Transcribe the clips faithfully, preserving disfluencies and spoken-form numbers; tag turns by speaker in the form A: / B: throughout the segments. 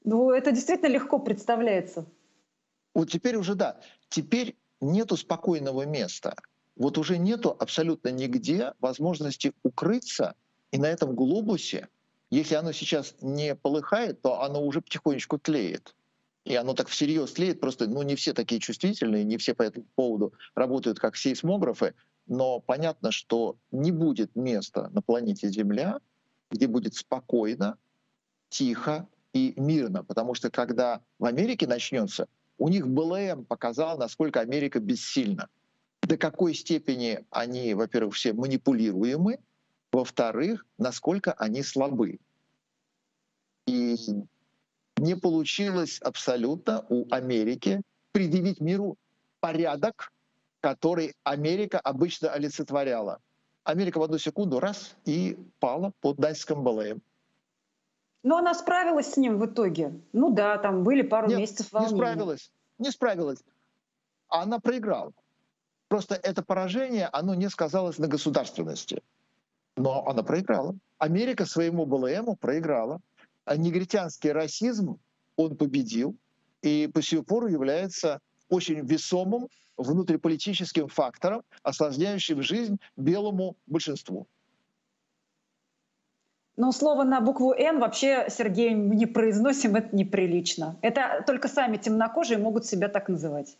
A: Ну, это действительно легко представляется.
B: Вот теперь уже да. Теперь нету спокойного места. Вот уже нету абсолютно нигде возможности укрыться, и на этом глобусе, если оно сейчас не полыхает, то оно уже потихонечку тлеет. И оно так всерьез тлеет, просто ну, не все такие чувствительные, не все по этому поводу работают как сейсмографы, но понятно, что не будет места на планете Земля, где будет спокойно, тихо и мирно. Потому что когда в Америке начнется, у них БЛМ показал, насколько Америка бессильна. До какой степени они, во-первых, все манипулируемы, во-вторых, насколько они слабы. И не получилось абсолютно у Америки предъявить миру порядок, который Америка обычно олицетворяла. Америка в одну секунду раз и пала под натиском БЛМ.
A: Но она справилась с ним в итоге. Ну да, там были пару
B: Нет,
A: месяцев
B: не
A: волнения.
B: справилась, не справилась. Она проиграла. Просто это поражение, оно не сказалось на государственности. Но она проиграла. Америка своему БЛМу проиграла. А негритянский расизм, он победил и по сию пору является очень весомым внутриполитическим фактором, осложняющим жизнь белому большинству.
A: Но слово на букву «Н» вообще, Сергей, мы не произносим, это неприлично. Это только сами темнокожие могут себя так называть.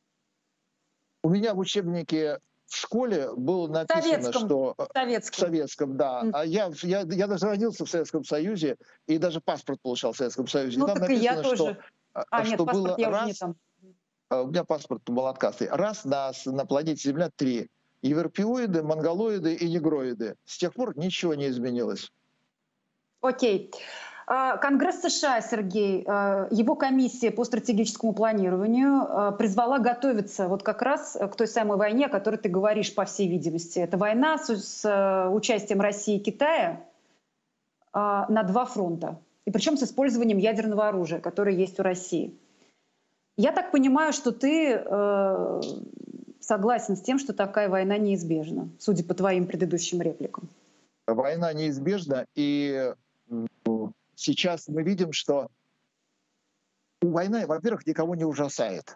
B: У меня в учебнике в школе было написано,
A: Советском.
B: что...
A: Советском.
B: В советском, да. А я, я, я даже родился в Советском Союзе и даже паспорт получал в Советском Союзе.
A: Ну
B: и там
A: так и я
B: написано,
A: тоже.
B: что,
A: А,
B: что
A: нет, паспорт
B: было
A: я уже не
B: раз...
A: там.
B: У меня паспорт был отказ. Раз на, на планете Земля три. Европеоиды, монголоиды и негроиды. С тех пор ничего не изменилось.
A: Окей. Конгресс США, Сергей, его комиссия по стратегическому планированию призвала готовиться вот как раз к той самой войне, о которой ты говоришь, по всей видимости. Это война с, с участием России и Китая на два фронта. И причем с использованием ядерного оружия, которое есть у России. Я так понимаю, что ты э, согласен с тем, что такая война неизбежна, судя по твоим предыдущим репликам.
B: Война неизбежна, и сейчас мы видим, что война, во-первых, никого не ужасает.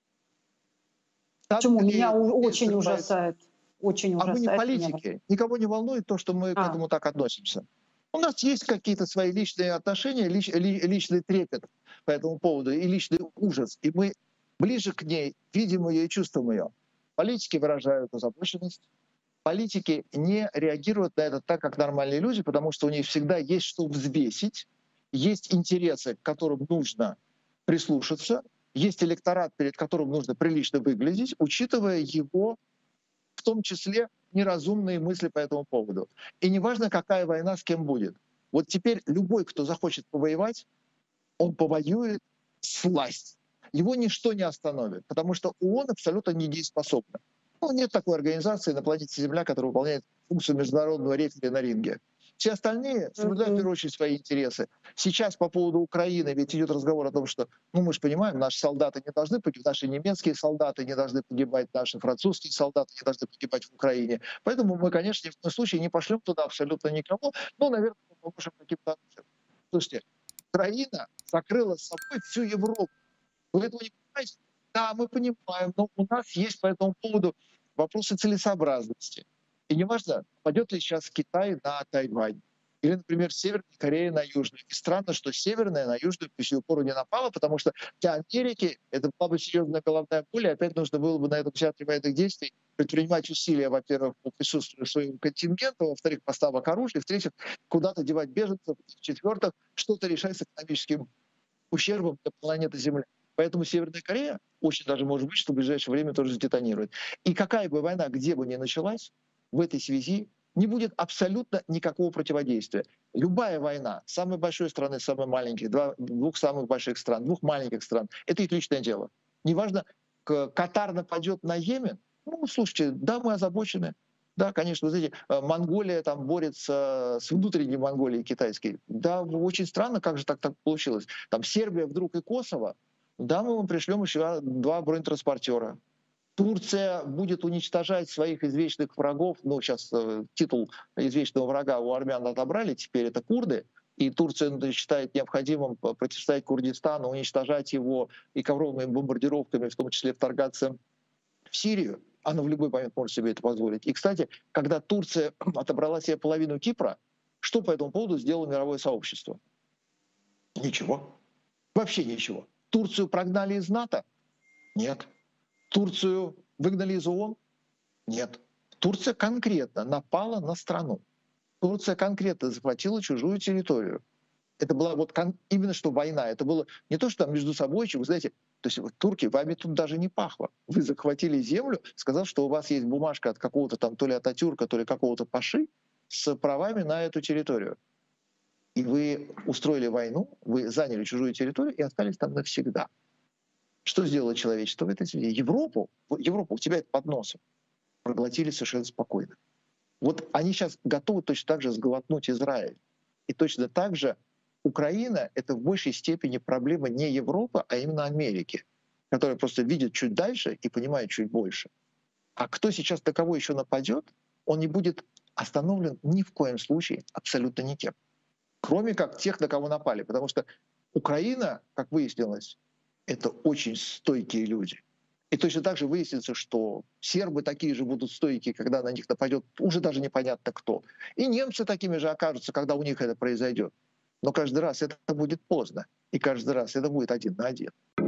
A: Почему? Меня очень ужасает. Очень
B: а
A: ужасает.
B: мы не политики. Меня. Никого не волнует то, что мы а. к этому так относимся. У нас есть какие-то свои личные отношения, лич, ли, личный трепет по этому поводу и личный ужас. И мы ближе к ней видим ее и чувствуем ее. Политики выражают озабоченность. Политики не реагируют на это так, как нормальные люди, потому что у них всегда есть что взвесить, есть интересы, к которым нужно прислушаться, есть электорат, перед которым нужно прилично выглядеть, учитывая его, в том числе, неразумные мысли по этому поводу. И неважно, какая война с кем будет. Вот теперь любой, кто захочет повоевать, он повоюет всласть. Его ничто не остановит, потому что ООН абсолютно недееспособна. Ну, нет такой организации на планете Земля, которая выполняет функцию международного рефери на ринге. Все остальные соблюдают, в первую очередь, свои интересы. Сейчас по поводу Украины ведь идет разговор о том, что, ну, мы же понимаем, наши солдаты не должны погибать, наши немецкие солдаты не должны погибать, наши французские солдаты не должны погибать в Украине. Поэтому мы, конечно, ни в коем случае не пошлем туда абсолютно никого. Ну, наверное, мы поможем каким-то... Слушайте, Украина закрыла с собой всю Европу. Вы этого не понимаете? Да, мы понимаем, но у нас есть по этому поводу вопросы целесообразности. И неважно, пойдет ли сейчас Китай на Тайвань, или, например, Северная Корея на Южную. И странно, что Северная на Южную по сию пору не напала, потому что для Америки это была бы серьезная головная боль, и опять нужно было бы на этом театре военных действий предпринимать усилия, во-первых, по присутствию своего контингента, во-вторых, поставок оружия, в-третьих, куда-то девать беженцев, в-четвертых, что-то решать с экономическим ущербом для планеты Земля. Поэтому Северная Корея очень даже может быть, что в ближайшее время тоже сдетонирует. И какая бы война, где бы ни началась, в этой связи не будет абсолютно никакого противодействия. Любая война самой большой страны, самой маленькой, два, двух самых больших стран, двух маленьких стран, это их личное дело. Неважно, Катар нападет на Йемен, ну, слушайте, да, мы озабочены. Да, конечно, вы знаете, Монголия там борется с внутренней Монголией китайской. Да, очень странно, как же так, так получилось. Там Сербия вдруг и Косово. Да, мы вам пришлем еще два бронетранспортера. Турция будет уничтожать своих извечных врагов. Ну, сейчас э, титул извечного врага у армян отобрали, теперь это курды. и Турция считает необходимым противостоять Курдистану, уничтожать его и ковровыми бомбардировками, в том числе вторгаться в Сирию, она в любой момент может себе это позволить. И, кстати, когда Турция отобрала себе половину Кипра, что по этому поводу сделало мировое сообщество? Ничего. Вообще ничего. Турцию прогнали из НАТО? Нет. Турцию выгнали из ООН? Нет. Турция конкретно напала на страну. Турция конкретно захватила чужую территорию. Это была вот именно что война. Это было не то, что там между собой, вы знаете, то есть вот, турки, вами тут даже не пахло. Вы захватили землю, сказав, что у вас есть бумажка от какого-то там то ли Ататюрка, то ли какого-то паши с правами на эту территорию. И вы устроили войну, вы заняли чужую территорию и остались там навсегда. Что сделало человечество в этой связи? Европу, Европу у тебя это под носом, проглотили совершенно спокойно. Вот они сейчас готовы точно так же сглотнуть Израиль. И точно так же Украина — это в большей степени проблема не Европы, а именно Америки, которая просто видит чуть дальше и понимает чуть больше. А кто сейчас на кого еще нападет, он не будет остановлен ни в коем случае абсолютно никем. Кроме как тех, на кого напали. Потому что Украина, как выяснилось, это очень стойкие люди. И точно так же выяснится, что сербы такие же будут стойкие, когда на них нападет уже даже непонятно кто. И немцы такими же окажутся, когда у них это произойдет. Но каждый раз это будет поздно. И каждый раз это будет один на один.